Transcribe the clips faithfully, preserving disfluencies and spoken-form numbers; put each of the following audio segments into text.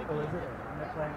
Oh, is it? That's right.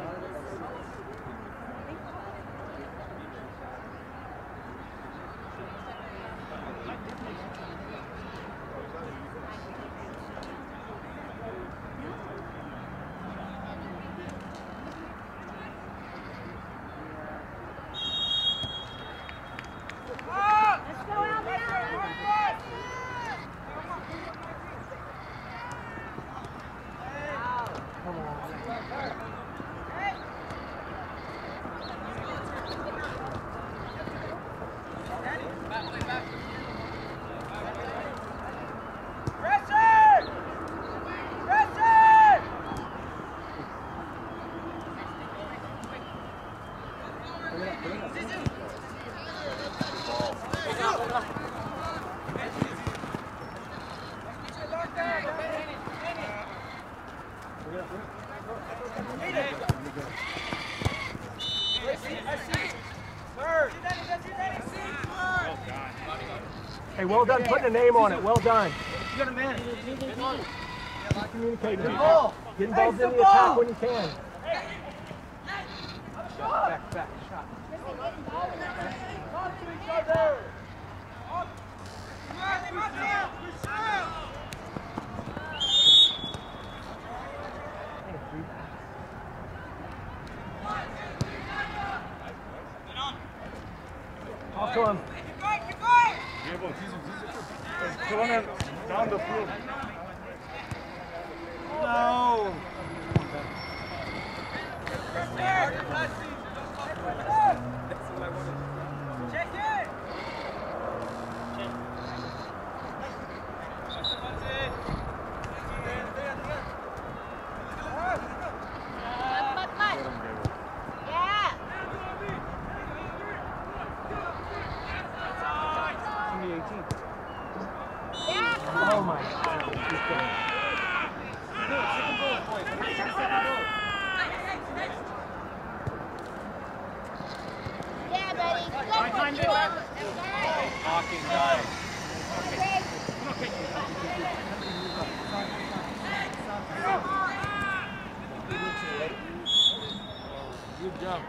Hey, well done putting a name on it. Well done. You got a man. Communicate. Get involved in the attack when you can. Back, back, shot. Talk to each other. Talk to him. Down the field. No. Check it. Oh my God. Yeah, buddy. My time to left. Talking guys. Good job.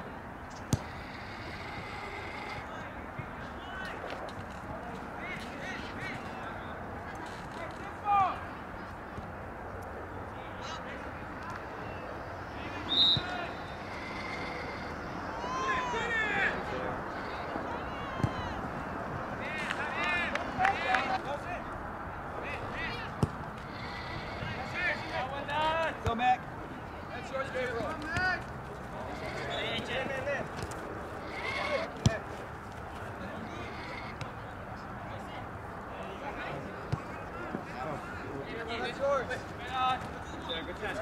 Go, Mac. That's yours, Gabriel. Come, Mac. Hey, Jim, in there. That's yours. Good catch.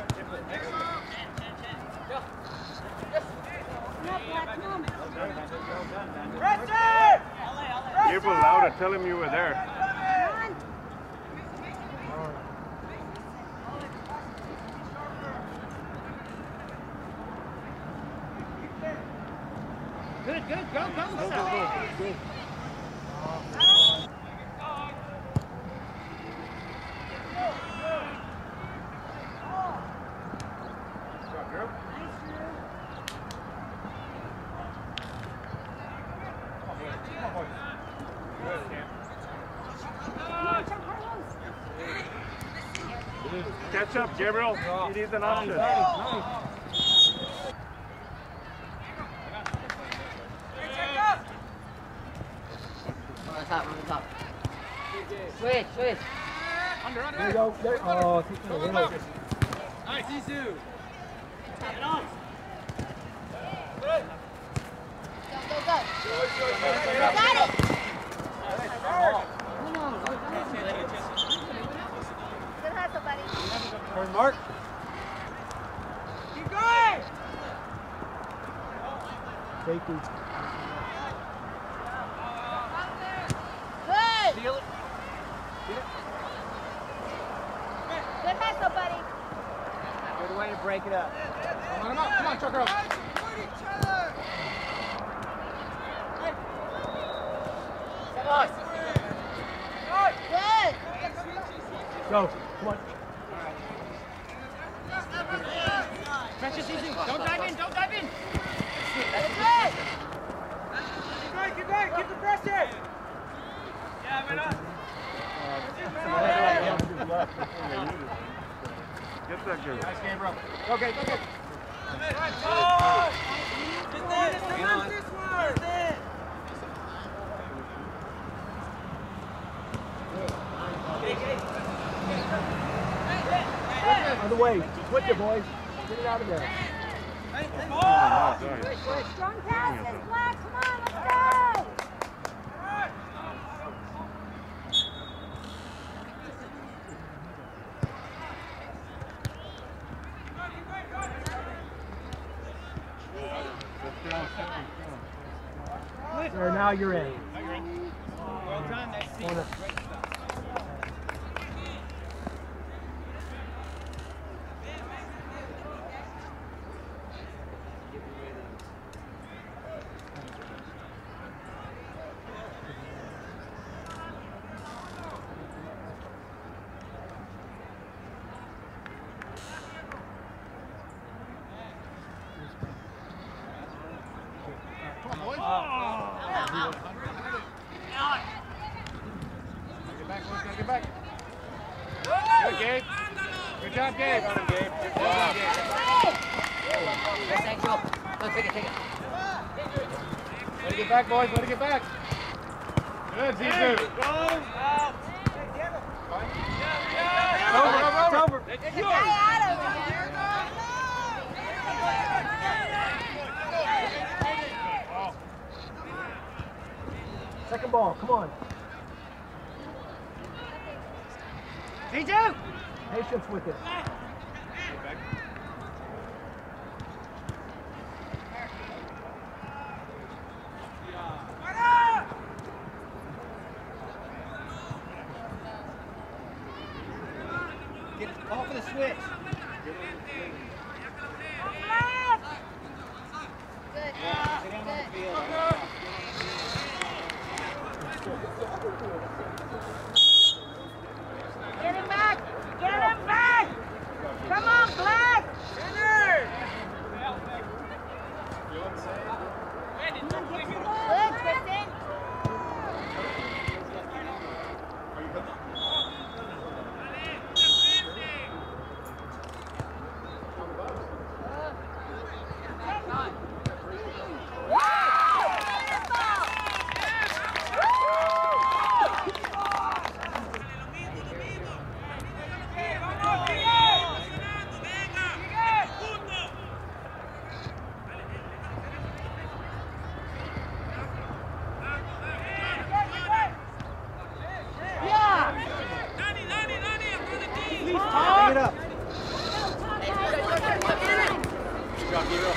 Gabriel louder, tell him you were there. Good, good, go, go, go, go, go. Good. Catch up, Gabriel. It is an option. Top, on the top. Switch, switch. Under, under. There you go. There. Oh, keep Go, it. go, go. Nice, Isu. Get on. Good. Go, go, go. You got it. Come on, go, go. Good hustle, buddy. Turn, Mark. Keep going. Safety. Good. Feel it. Feel it. Good hustle, buddy. Good way to break it up. Come on, come on, come on, truck her up. Good. Go. Come on. Gabriel. Nice, Gabriel. Okay, okay. Other way. Switch it, boys. Get it out of there. Strong passes, Black. Come on, let's go. Sir, now you're in. Well done, that's it. Corner. Get back. Good, Gabe. Good job, Gabe. Good job, Gabe. Good job, Gabe. Yes, Angel. No, take it, take it. Let it get back, boys. Let it get back. Good, Zizou. Go. Over, over, over. Get the guy out of here. Second ball, come on. Zizou! Patience with it. Get off of the switch. Good. Sit down on the field. Get him back! Get him back! Come on, Black! Good, Kristen. Pick it up. Good job, Gabriel.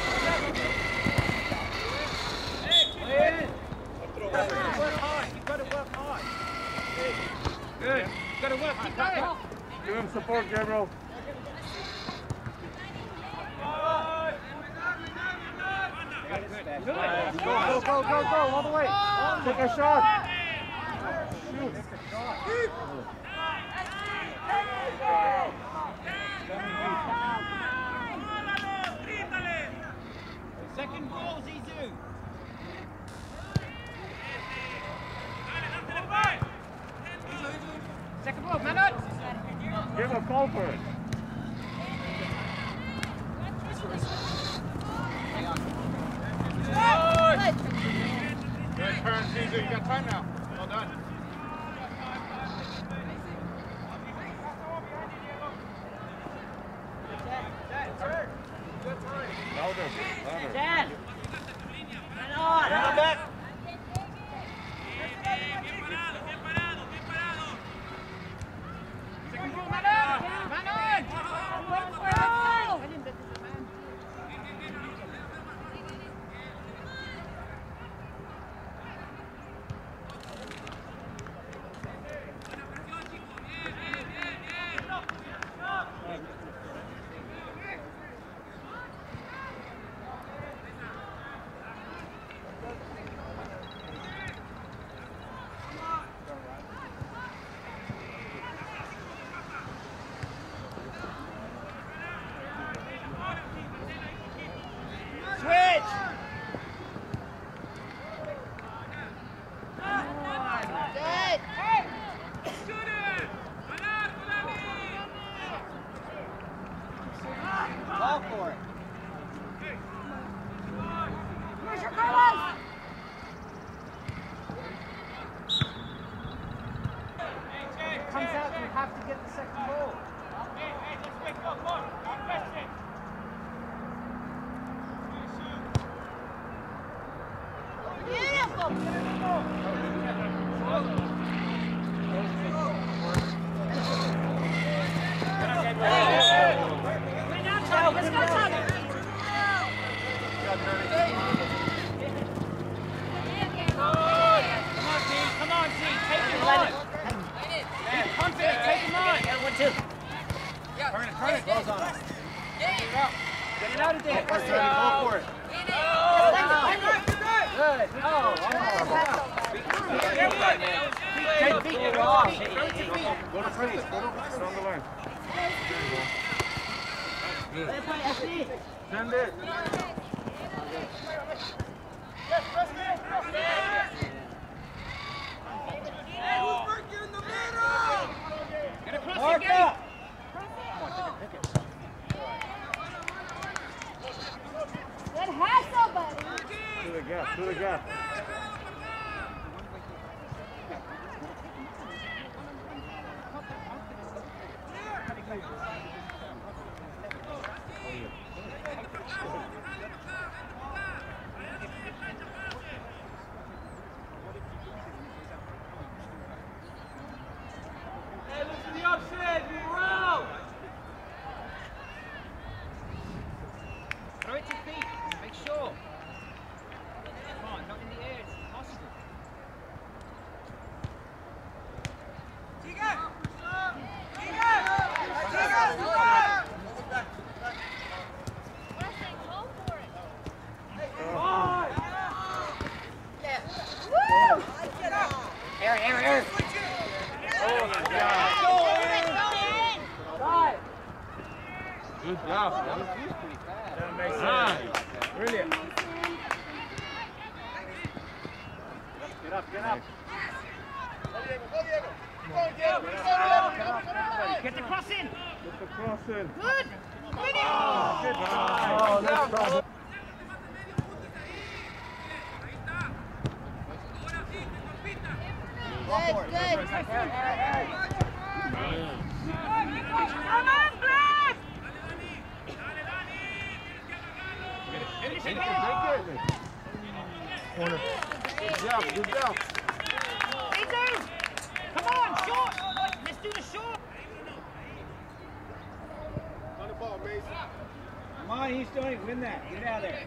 Work hard. You've got to work hard. Good. You've got to work. Keep going. Give him support, Gabriel. Good. Go, go, go, go, go, all the way. Take a shot. Shoot. Second ball, Zizou. Second ball, Manon. Give him a call for it. Good. Good turn, Zizou. You got time now. Well done. Louder, louder. Dad! Come back. Second ball, Manon. Manon. Let's go, Tommy. Come on, Z, take him on. Be confident, take him on. One, two. Turn it, turn it. Balls on us. Get it out of there. Go for it. Good. Oh, Take feet. Get off. Go to freeze. Go to freeze on the line. Send it. get across Mark the gate. up. Good hustle, buddy. Through the gap. Through the gap. Throw it to feet. Make sure. Come on, not in the air. It's impossible. Aaron, Aaron, Aaron. Oh my God. Good job. That makes sense. Brilliant. Get up, get up. Get the cross in. Get the cross in. Good. Win it. Oh, good job. Oh, that's problem. Good, good. Come on, Black! Finish it. Corner. Good job, good job. Ethan. Come on, short. Let's do the short. On the ball, Mason. Come on, Houstonians, win that. Get out of there.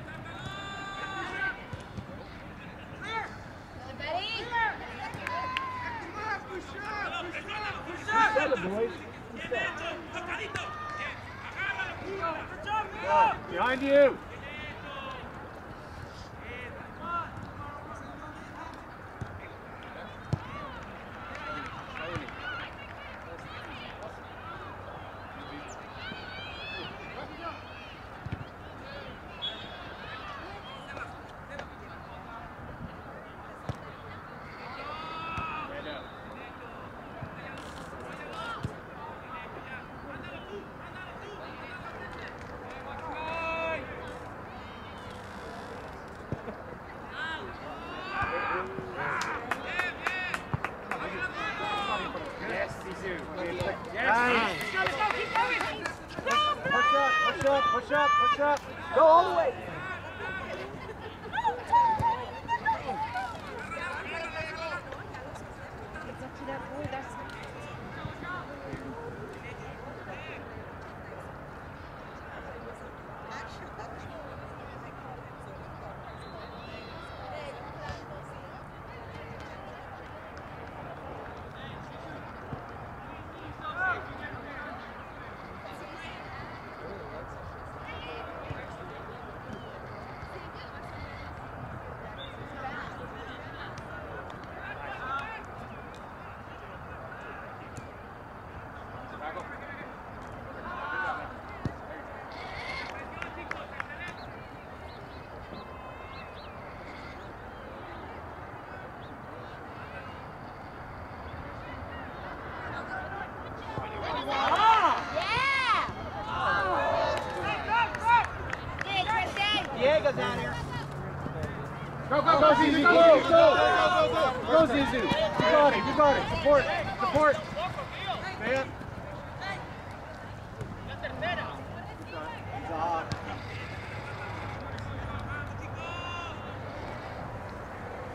Good, buddy. Seven, boys. Behind you. Push up, push up, push up. Go all the way. It's up to that boy. That's Diego's down here. Go, go, go, Zizu, go, go, go, go, go, go, Zizu. You got it, you got it. Support, support. Stay up. He's a hawk.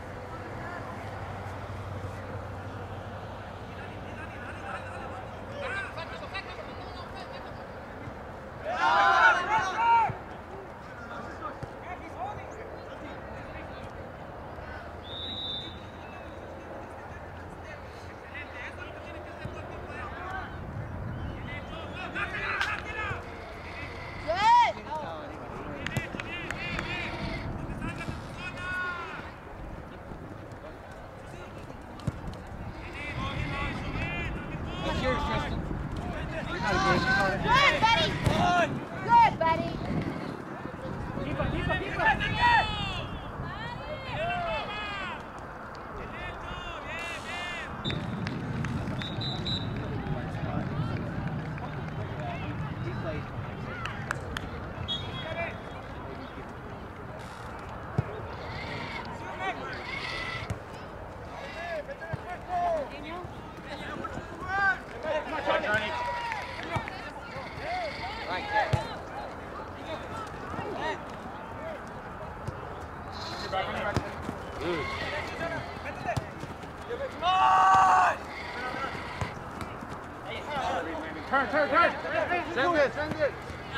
Turn, turn, turn. Send it, send it.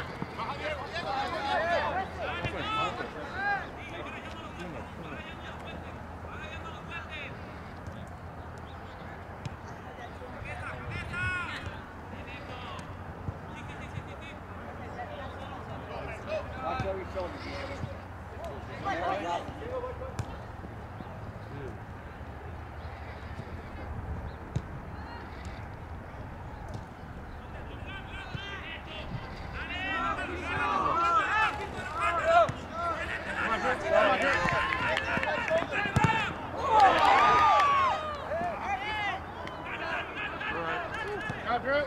Watch over your shoulders. Go, Drew.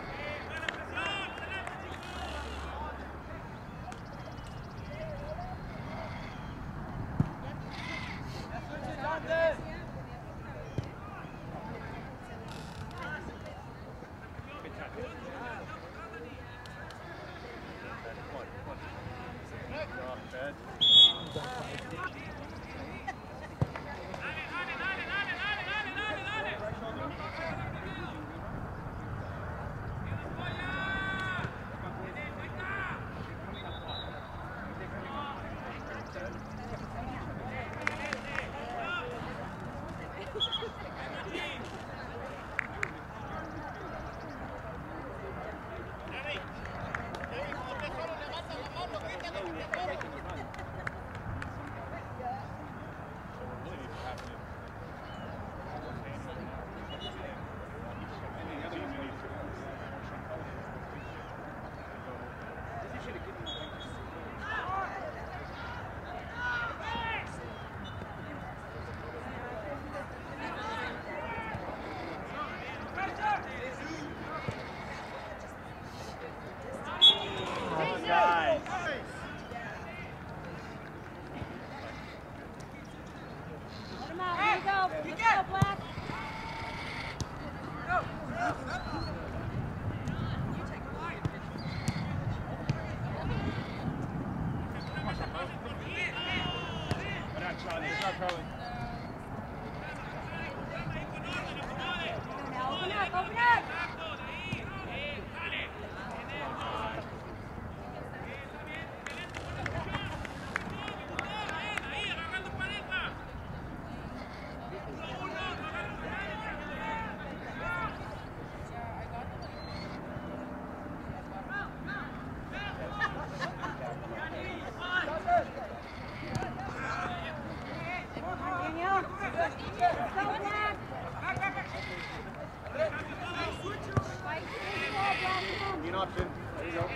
Option. There you go.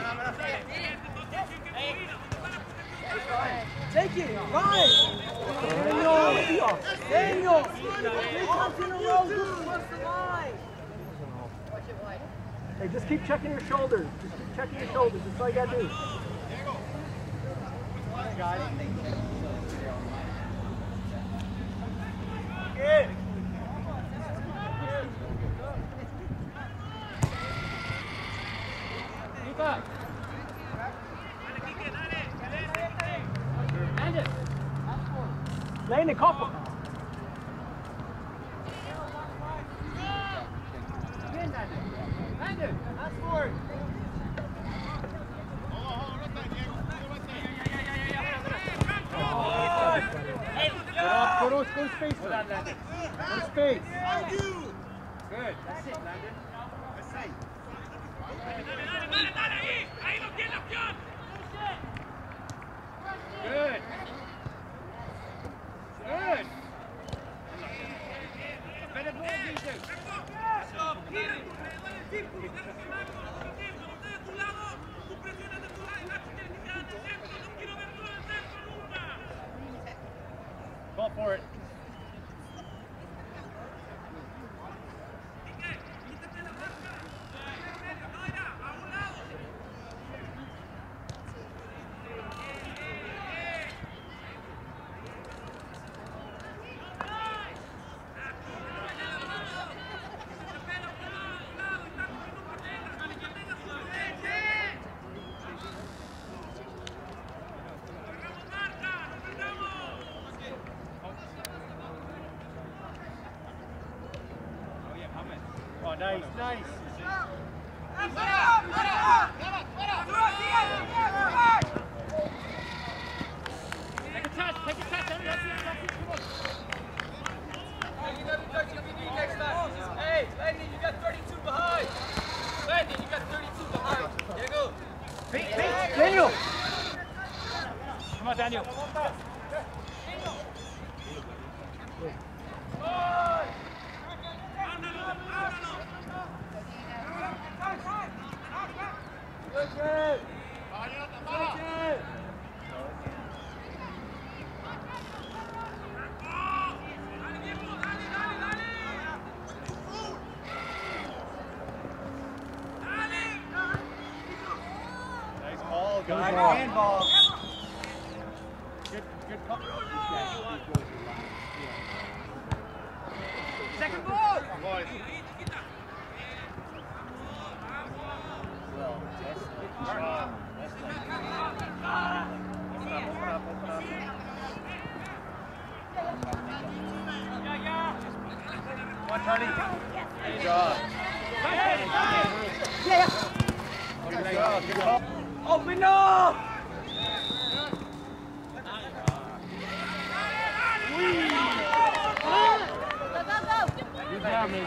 Take it, run! Daniel! Daniel! Three times in a row, who wants the line? Hey, just keep checking your shoulders. Just keep checking your shoulders. That's all you gotta do. Good. Keep up. Landon, couple. Landon, that's forward. Go to, go to space. Go to space. Good. That's it, Landon. That's it. Good. Good. Better ball, Jesus. Call for it. Nice, nice. Take a touch, take a touch. That's it, that's it, come on. Hey, Landon, you got thirty-two behind. Landon, you got thirty-two behind. There you go. Beat, beat. Daniel! Come on, Daniel. Nice ball, guys. Handball. Good, good call. Second ball. Boys. Come on, Charlie. Good job. Yeah! Good job. Good job. Open up! Good job, man.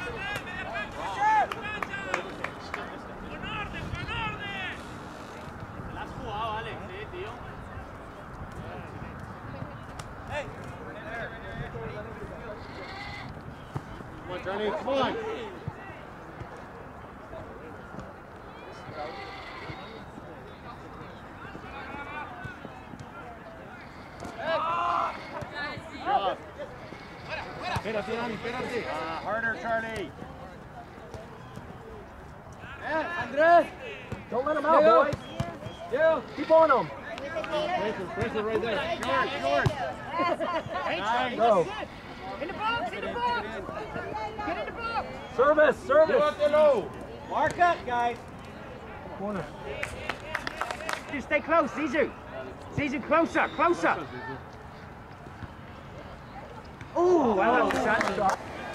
Come on, Charlie. Come on. Job. Espérate, Dani, espérate. Uh, harder, Charlie. Andres! Don't let him out, Yeah. boys. Yeah, keep on him. Pressure, pressure right there. Yours, yours. Nice. Go. In the box, in the box. Get in the box. Service, service. Mark up, guys. Corner. Just stay close, Zizou. Zizou, closer, closer. Ooh, well done, son.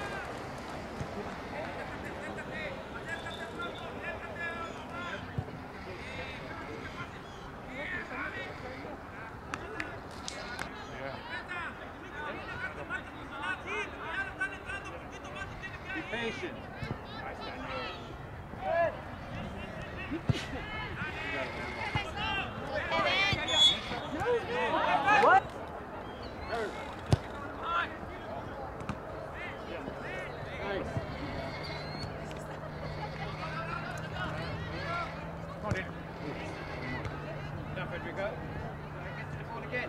Be patient. What? Nice. Come on, in. Down, Federico. Get to the ball again.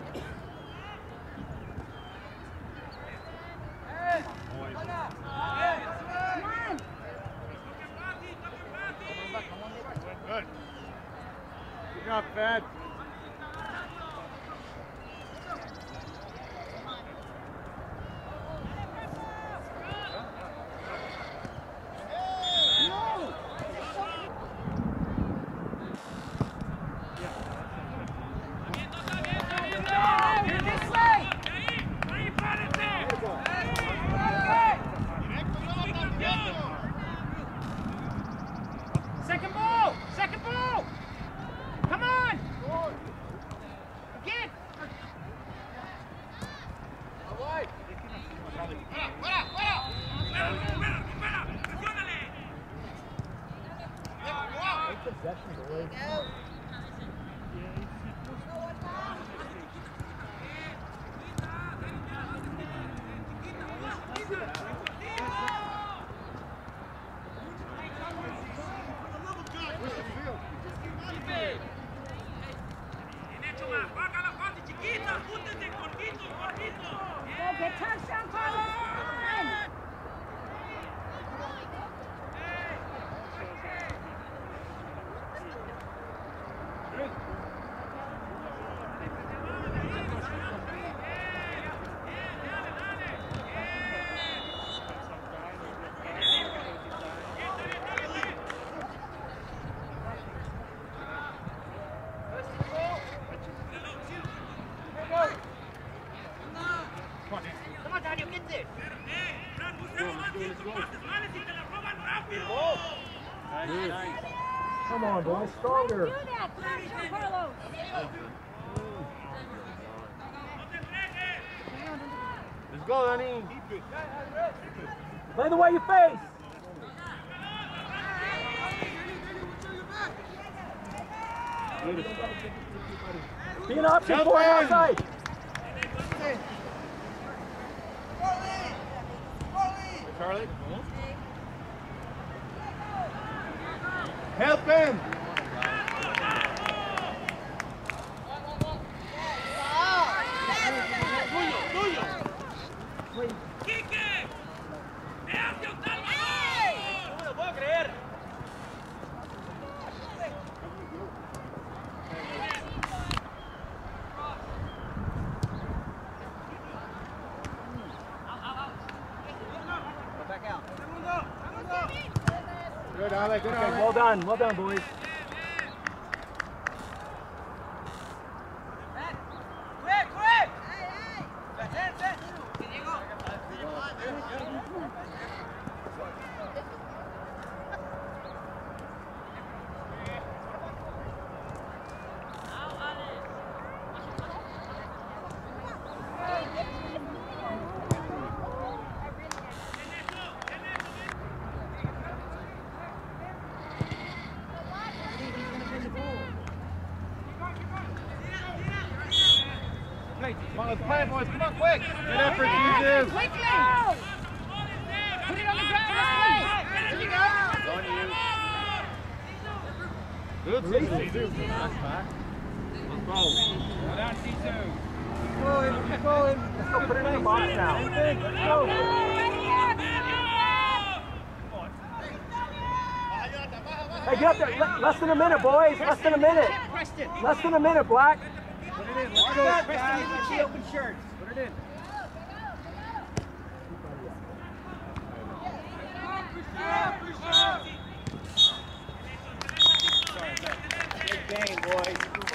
Good. Good job, Fed. Second ball! Second ball! Come on! Again! Okay, touchdown, Carlos! Come on, Daniel, get there! Go, let's go, let's go. Come on, boys, stronger. Do that. Pressure, Carlos. Let's go, Danny. Play the way you face. Be an option for him outside. Charlie. Help him. Good, Alec. Good, Okay, Alec. well done, well done, boys. Quick, quick! Set, set. Come on, let's play it, boys. Come on, quick. Good effort, Jesus. Quickly. Put it on the ground. Let's play. Here you go. On you. Good, Jesus. That's back. Let's go. Well done, C two. Go in, go in. Let's go put it in the box now. Let's go. Hey, get up there. Le- less than a minute, boys. Less than a minute. Less than a minute, Black. Put it in. Let's go. Preston, the open shirts. Put it in. Good game, boys.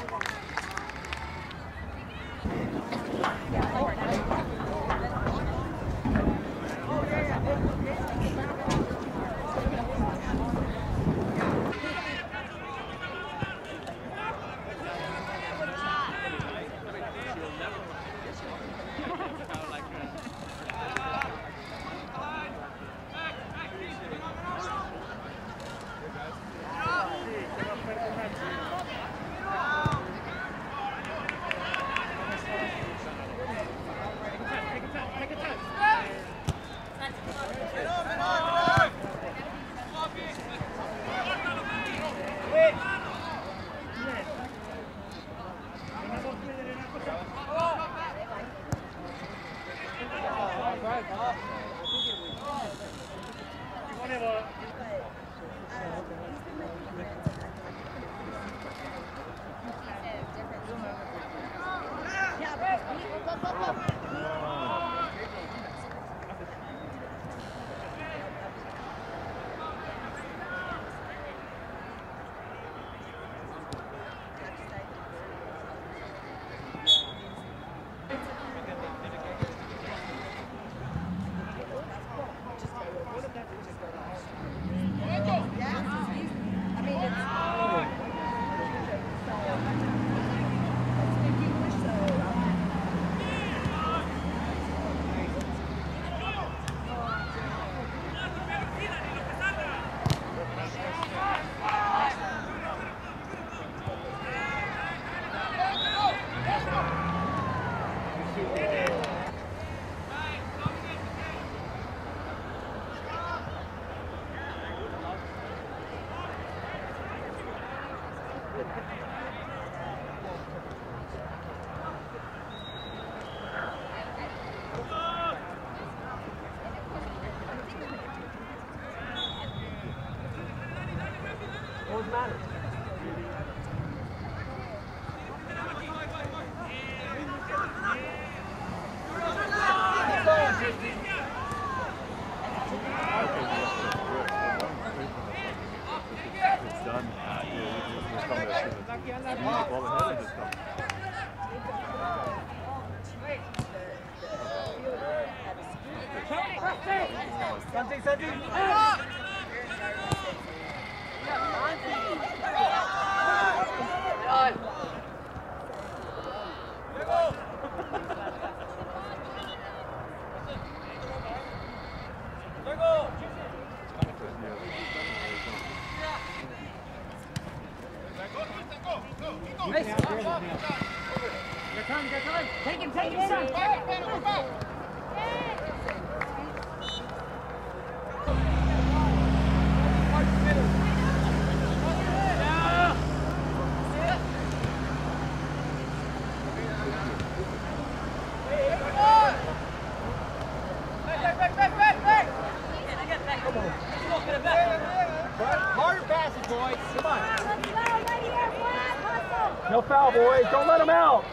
What matters? It's done. Uh, you you just come there as soon as you move the ball ahead and just come. Something, something. Take him, take him, son. Harder passes, boys. Come on. No foul, boys. Don't let them out.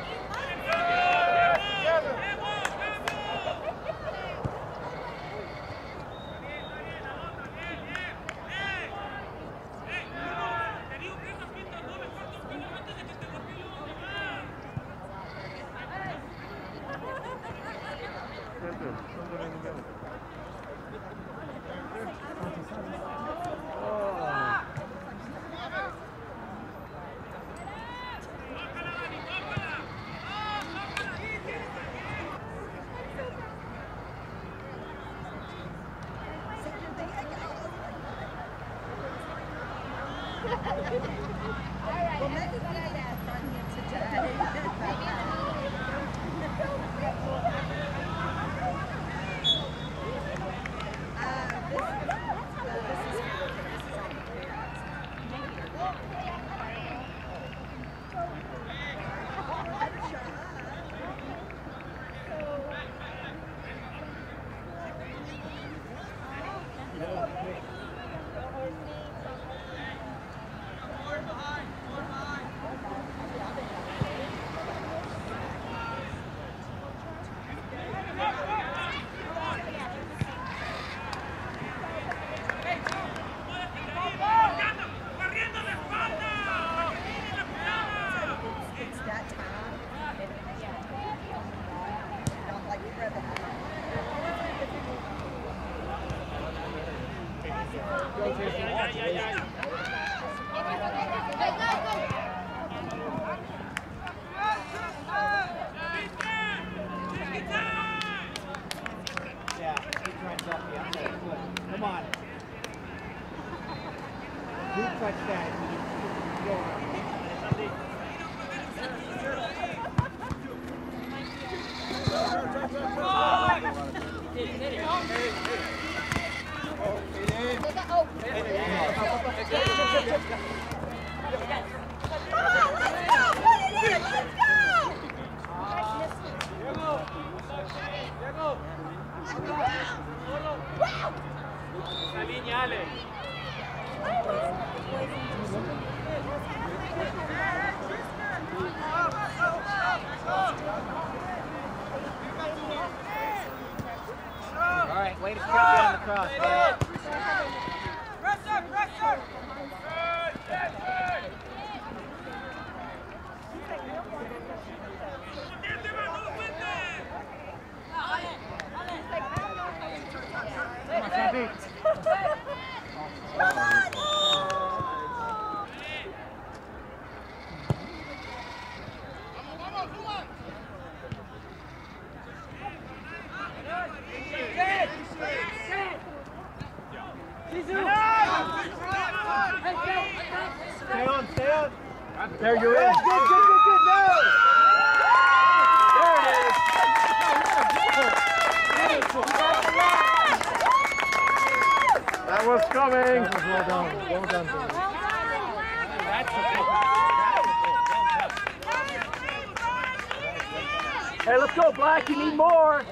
Come on. You touch that. All right, way to cut down the cross. Pressure, pressure. Stay on, stay on. There you're in. Good, good, good, good. No. There it is. That was coming. That was well done. Well done. Hey, let's go, Black. You need more.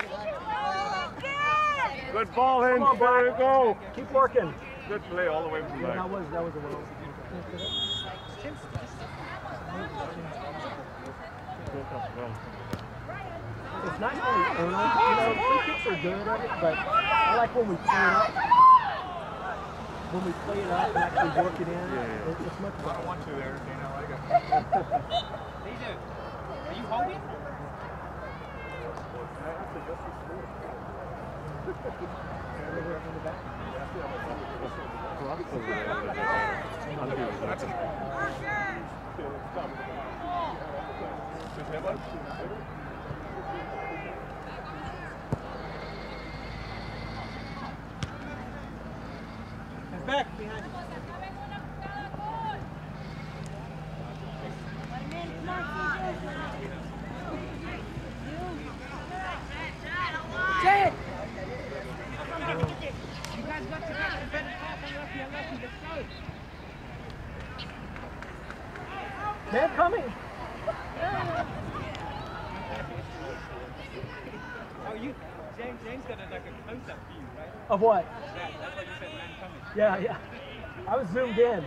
Good ball in. Come on, Black. There you go. Keep working. Good play all the way from Yeah, back. that was that was a well. It's nice when we earn them. You know, free kicks are good at it, but I like when we play it up. When we play it up and actually work it in, Yeah, yeah. it's, it's much better. I want you there, Dana. I like it. These are, are you holding? Back behind you. Jay! You guys got to get the better half and lucky and lucky. Let's go. Man coming. Oh, you, James, James got a, like a close-up view, right? Of what? Yeah, that's why you said man coming. Yeah, yeah. I was zoomed in.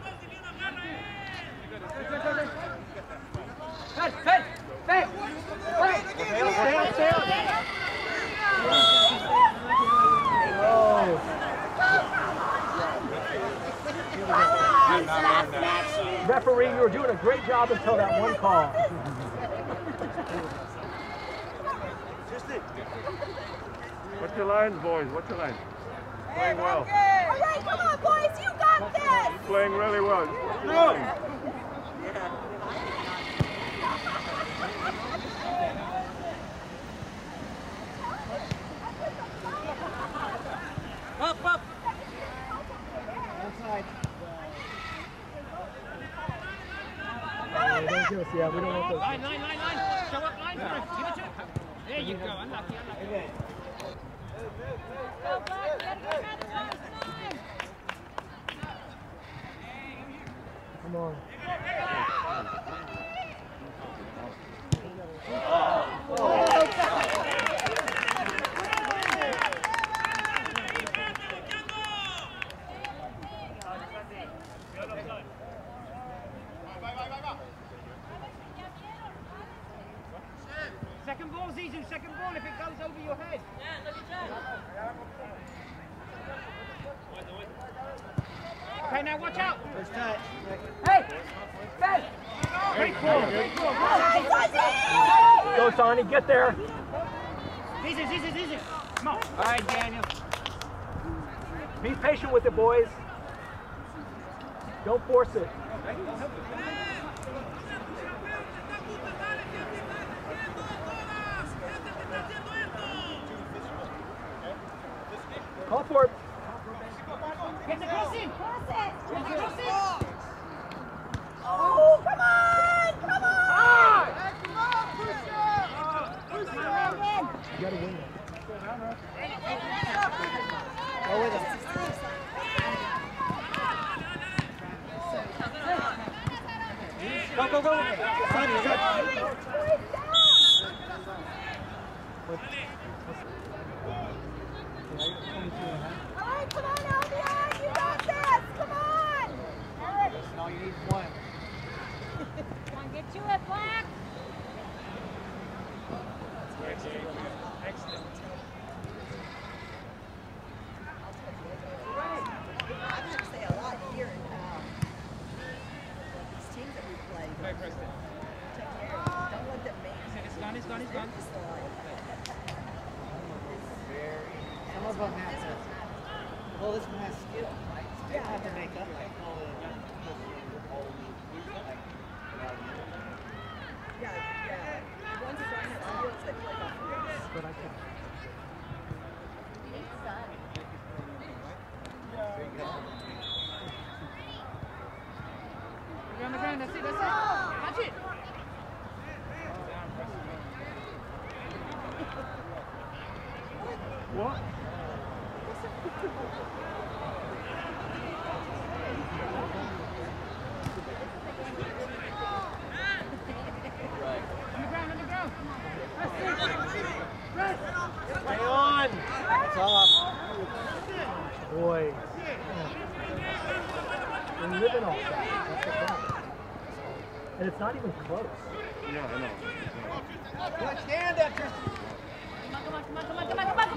Fed, fed, fed. Stay on, stay on, stay on. Oh. Referee, you were doing a great job until that one call. What's your lines, boys? What's your lines? Playing well. All right, come on, boys, you got this! Playing really well. Up, up. Outside. Yeah, don't give us, yeah, we don't want those. Line, line, line, line. Show up line for us. Give it to him. There you go. Unlucky, unlucky. Okay. Go, Black, get it another time. Come on. Second ball, Zizou. Second ball if it goes over your head. Okay, now watch out. First touch. Hey! Fed! Great ball. Great ball. Go, Sonny, get there. Zizou, Zizou, Zizou. Come on. All right, Daniel. Be patient with it, boys. Don't force it. Call for it. Get the cross in. Cross it! Get the cross in. Oh, come on! Come on! You gotta win it. Go with him. Go, go, go. Sonny, good. All right, come on, Albion! You got this! Come on! Eric! All you need is one. Come on, get to it, Black! Excellent. I'm going to say a lot here in um, these teams that we play. Go, Preston. Take care of them. Don't let them make It's gone, it's gone, it's gone. Some of them have to. Well, this one has skill, right? So they have to make up like all the. Yeah, yeah. The ones that don't have skills, they play off the wings. But I can't. You're on the ground, that's it, that's it. Catch it. What? On the ground, on the ground. Stay on. It's off. Boy. We're living off that. That's the problem. And it's not even close. Yeah, I know. Good stand up, Tristan. Come on, come on, come on, come on, come on, come on, come on!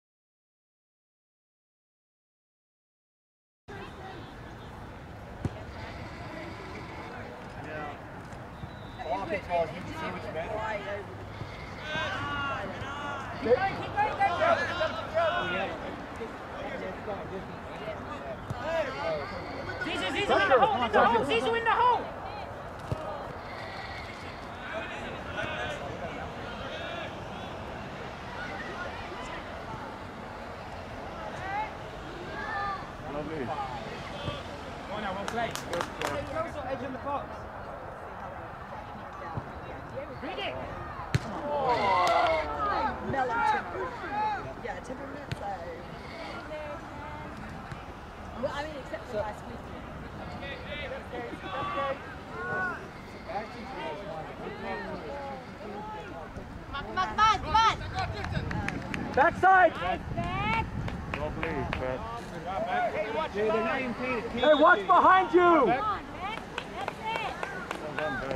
Ball control is so much better. Right over the Keep going, keep going, go, go! hole. Zizou in the hole. Lovely. Oh no, well played. Close edge on the box. Read it. Mellow temper. Yeah, temperament, so. Well, I mean, except for last week. Come on, come on, come on. Backside. Lovely, Pat. Hey, they're not even paying attention. Hey, watch behind you. Come on, man. That's it. Well done, Pat.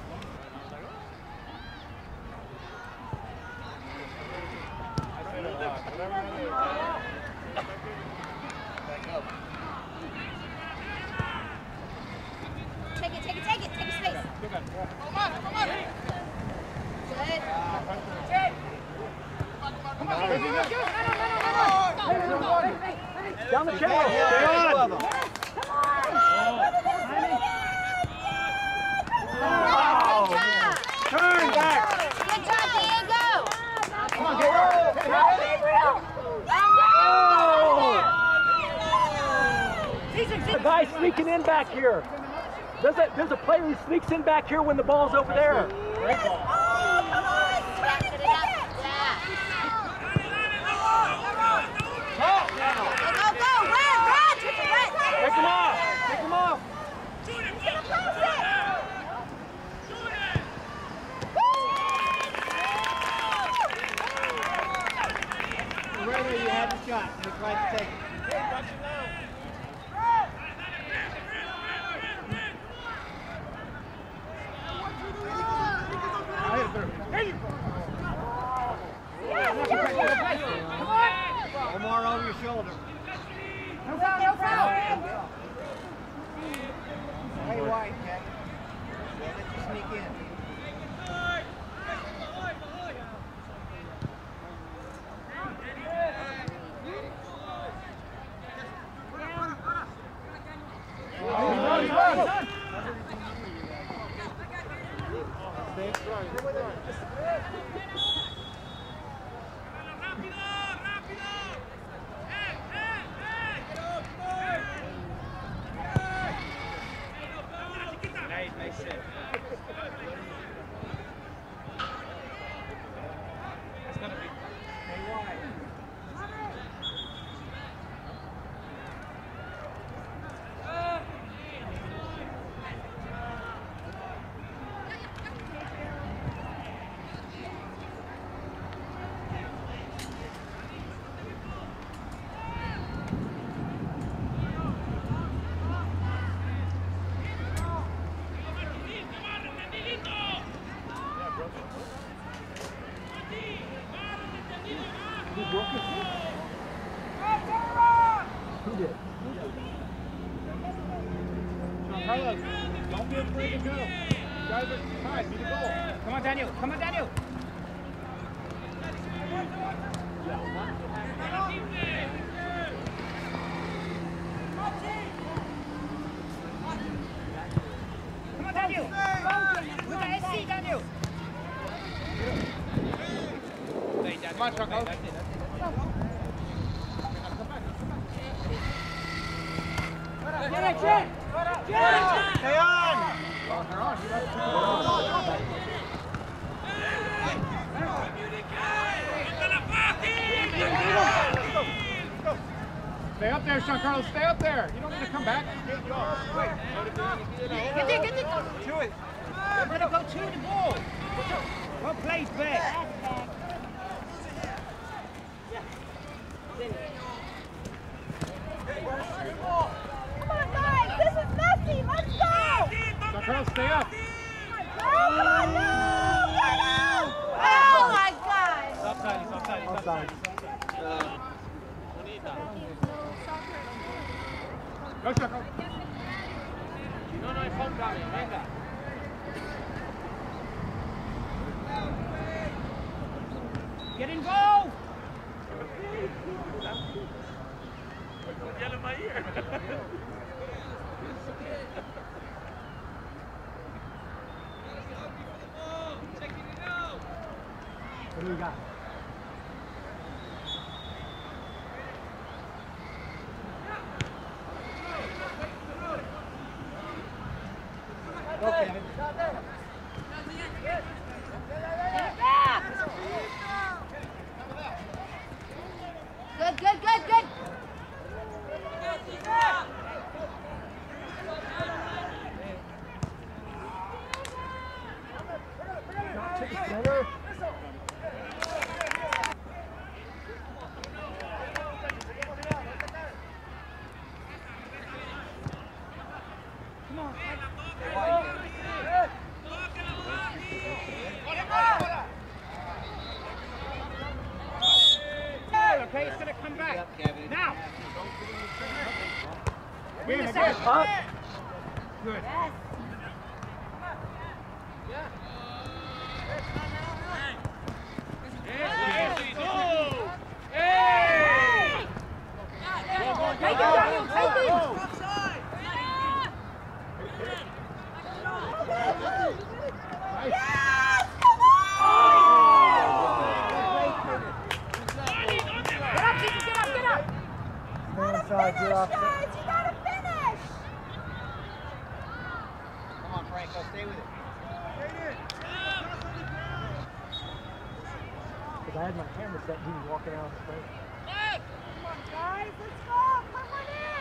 Take it, take it, take it. Take your space. Come on, come on. Good. Come on, no, no, no, no, no. Down the channel. Stay on. Come on. Good job. Turn back. Good job, Diego. Come on, get real. The guy sneaking in back here. There's a, there's a player who sneaks in back here when the ball's over there. Great ball. Oh, come on. Get it up. Yeah. Go, go, run, run. Take it, run. Take him off. Take him off. He's gonna post it. Right there, you had the shot. You tried to take it. Omar over your shoulder. No foul, no foul. Hey, White, Captain. Yeah, let you sneak in. Nice, nice set. That's gonna be. Who did? Carlos, don't be afraid to go. You guys are tied. Be the goal. Come on, Daniel. Come on, Daniel. Come on, Daniel. With the S C, Daniel. Come on, Chuck. That's it, that's it. Stay on. Stay up there, Sean Carlos. Stay up there. You don't need to come back. Get there, get there. To it. Let it go to the ball. Well played, back. Come on, guys. This is messy. Let's go. Sean Carlos, stay up. Go, come on, no. Get out. Oh, my God. Offside, it's offside, it's offside. Go, Sean Carlos. No, no, it's homecoming. Venga. Get involved. Yell in my ear. He's gonna come back. Now. Win the second. Up. Good. Yes. Take it, Daniel, take it! Yes! Come on! Get up, Jesus, get up, get up! You gotta finish, guys! You gotta finish! Come on, Franco, stay with it. Because I had my camera set, he was walking out of the frame. Come on, guys, let's go! Come on in!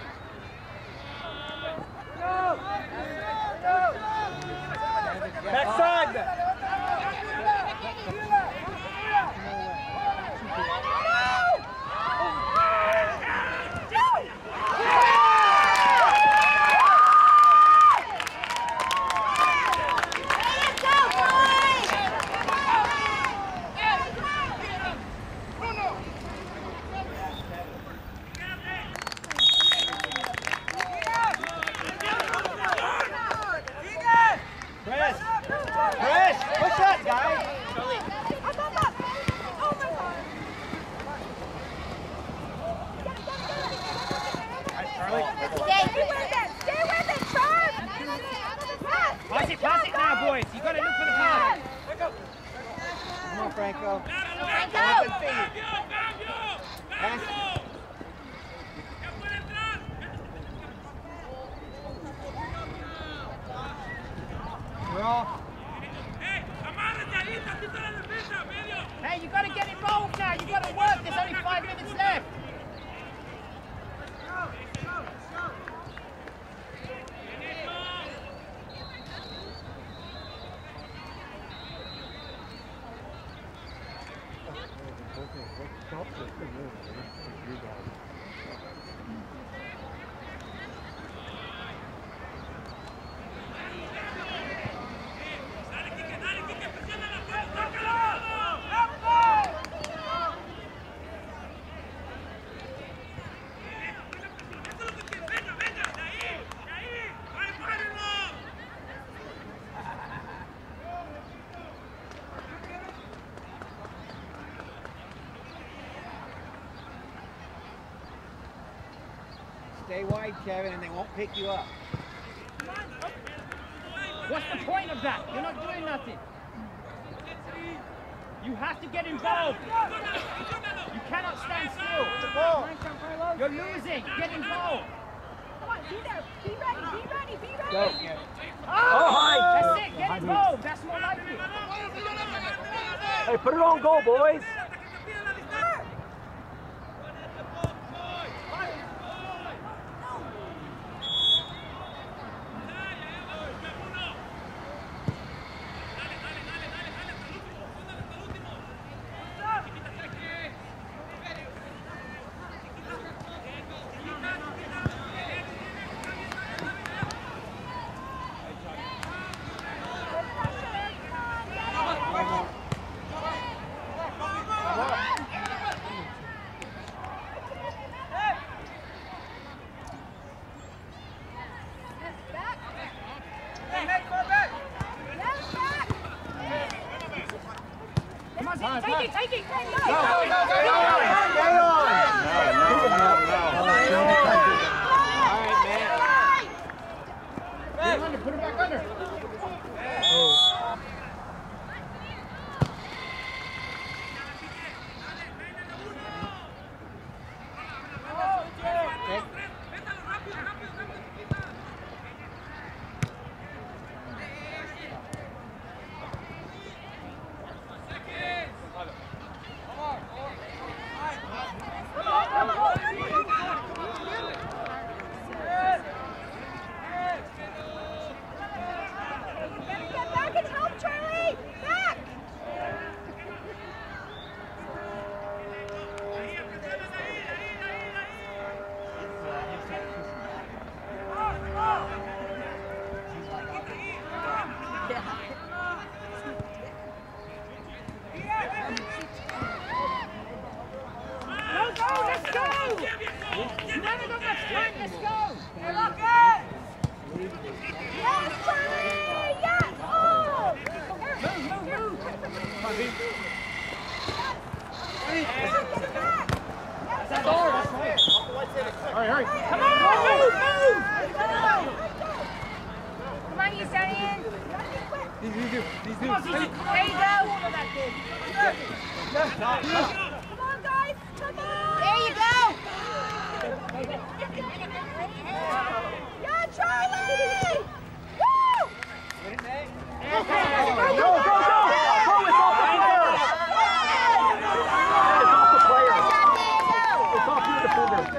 Go! Go! Backside! Press! Press! Push up, guys! Up, up, up! Oh my God! Get it, get it, get it! Stay with it! Stay with it, Charles! Yes! Pass it, pass it now, boys. You gotta look for the pass. Come on, Franco. Franco! Pass. We're off. Hey, you gotta get involved now. You gotta work. There's only five minutes left. Stay wide, Kevin, and they won't pick you up. What's the point of that? You're not doing nothing. You have to get involved. You cannot stand still. You're losing. Get involved. Come on, be there! Be ready! Be ready! Be ready! Go, Kevin. Oh, that's it. Get involved. That's more likely. Hey, put it on goal, boys. Come on, Zeke, take it, take it. Go, go, go, go! Stay on! All right, man. Put him under, put him back under. let's go! You haven't got much time, let's go! Yes, Charlie! Yes! Oh! Move, move, move! Come on, B. That's ours! Hurry, hurry. Come on, move, move! Come on, Houstonians! These, these, these, Come on, these. there you go! Come on, guys! Come on! There you go! Yeah, Charlie! Woo! Go, go, go! Go, it's off the player! It's off the player! It's off your defender.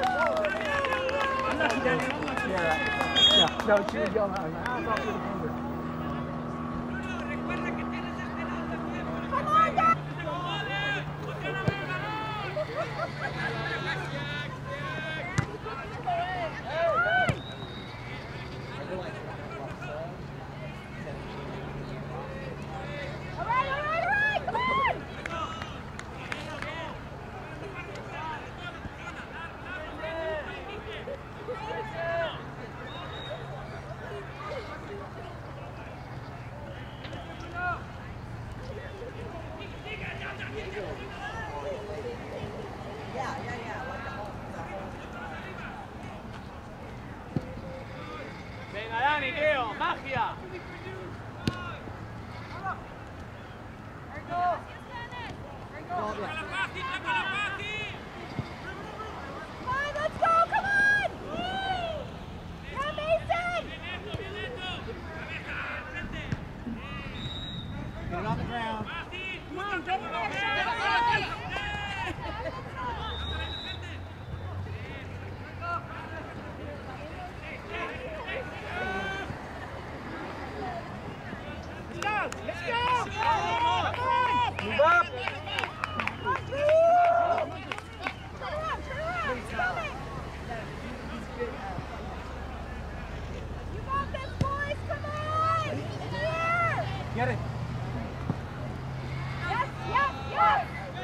Yeah, yeah. No, she was yelling out. It's off your defender. Come on, guys! All right, all right, all right, come on! Yeah, yeah, yeah. Like the whole, the whole. Venga, Dani, tío, magia. Come on, let's go, come on! Yeah, Mason! Get it on the ground. Come on, get in there, Charlie! Let's go! Let's go! Come on! Move up! Turn around, turn around, come in! You got this, boys, come on! Here! Get it. Yes, yes, yes!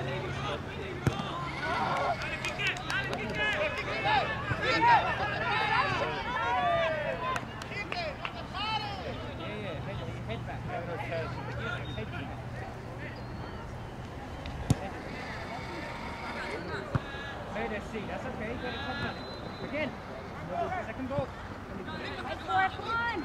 There, there, see, that's okay. Get it, come on. Again. Second ball. Let's go, come on!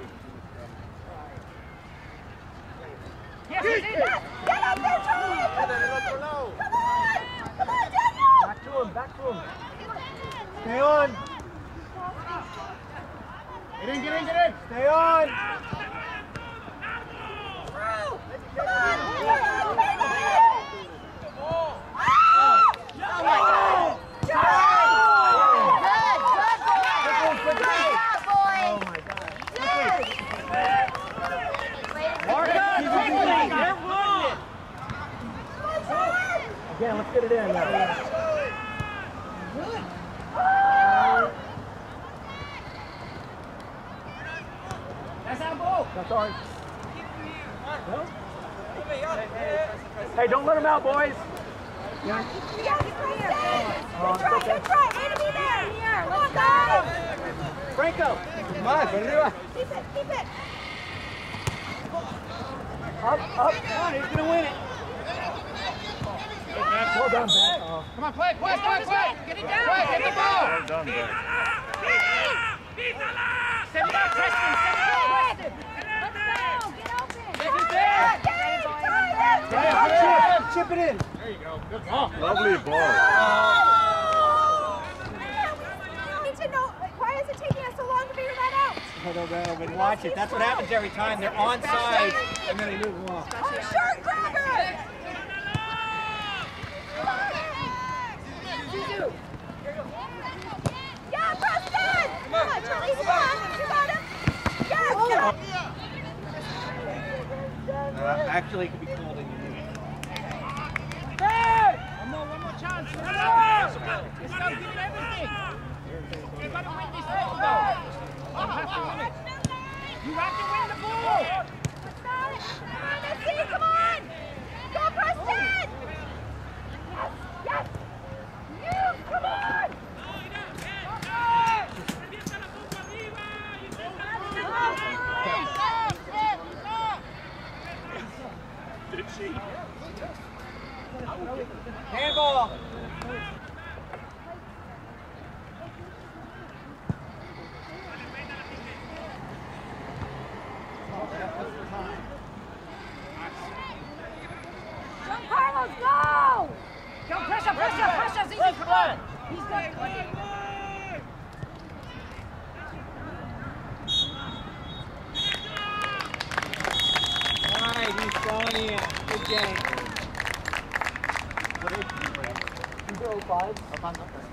Yes, yes, Yes! Get up there, Charlie! Come on! Come on! Come on, Daniel! Back to him, back to him. Stay on. Get in, get in, get in. Stay on. Through! Come on! Oh, baby! Ah! Oh my God! Good, good, boys! Good job, boys! Oh my God. Mark up! Quickly! They're running! Again, let's get it in now. That's our ball! That's ours. No? Hey, don't let him out, boys. Yeah. Yes, Preston! Oh, Good try, okay. good try! Way to be there! Here, come on, guys! Franco. Come on, put it in. Keep it, keep it! Up, up. Come on, he's going to win it. Well done, back. Oh. Come on, play, play, play, play. Get it down! Play, get the ball. Well done, Beck. Send it out, Preston! Send it out, Preston! Let's go! Get open! Take it there. Dave, Dave, Chip, chip, chip it in. There you go. Good ball. Lovely ball. We need to know, why is it taking us so long to figure that out? I don't know, but watch it. That's what happens every time. They're onside, and then they move them off. Oh, shirt grabber! Yeah, Preston! Come on, Charlie, come on! You got him! Yes! Uh, actually, it could be called in. Hey! One more, one more chance. Let's go! Let's go, give them everything. You've got to win this ball, though. You have to win it. You have to win the ball. Come on, Missy, come on! Go, Preston! Yes, yes! You, come on! Handball. Carlos, go! Go, pressure, pressure, pressure, Zizi, come on! He's got clean. All right, Houstonians. Good game. What is it? Two zero five?